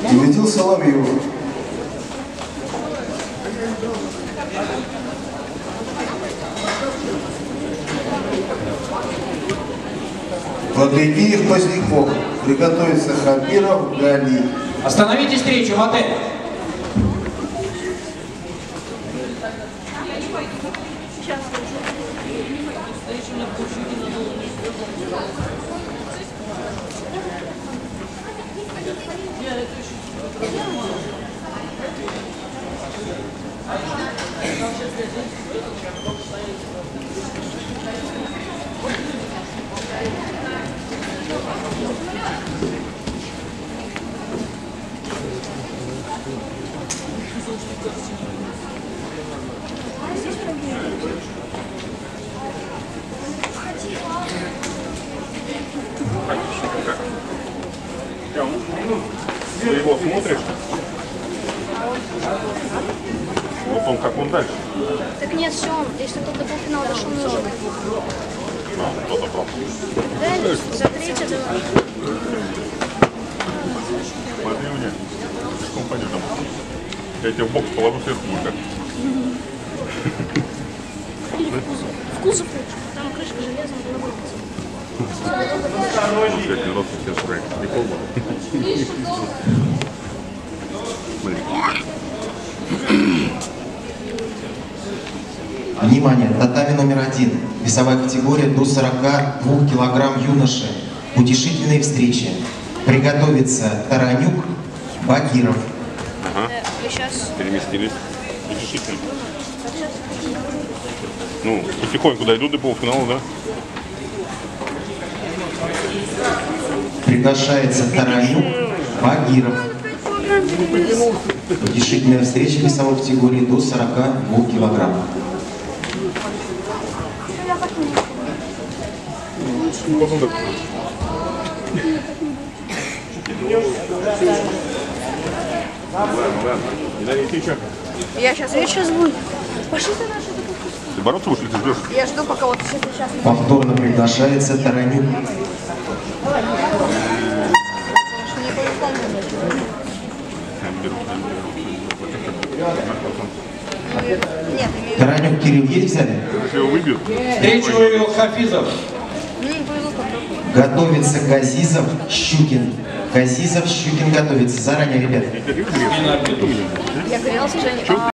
Победил Соловьев. Владыкиев Поздняков. Приготовиться Хабиров Гали. Остановите встречу в отель. Ты его смотришь? Вот он как он дальше. Так нет, все, если кто-то до полуфинала дошел, не уже. Кто-то просто. Да, за третье давай. Смотри мне. Слишком пойдет там. Я тебе в бокс положу сверху как. В кузов лучше, там крышка железная, была Кстати, народ все проект. Прикол был. Смотри. Внимание! Татами номер 1. Весовая категория до 42 килограмм юноши. Утешительные встречи. Приготовиться Таранюк, Багиров. Ага. Вы сейчас... Переместились. Решительно. Ну, потихоньку дойдут до полуфинала, да? Приглашается Таранюк, Багиров. Утешительная встреча весовой категории до 42 килограмм. Потом так. Ладно. Не что? Я сейчас буду. Пошли ты наши. Ты бороться будешь или ты ждешь? Я жду, пока вот все сейчас... Повторно приглашается Таранюк. Нет, Таранюк Кирилл есть в зале? Если его выбьют, Встречу Хафизов. мне не повезло как-то. Готовится Газизов, Щукин. Газизов, Щукин готовится. Заранее, ребят. Я грелся, Женя.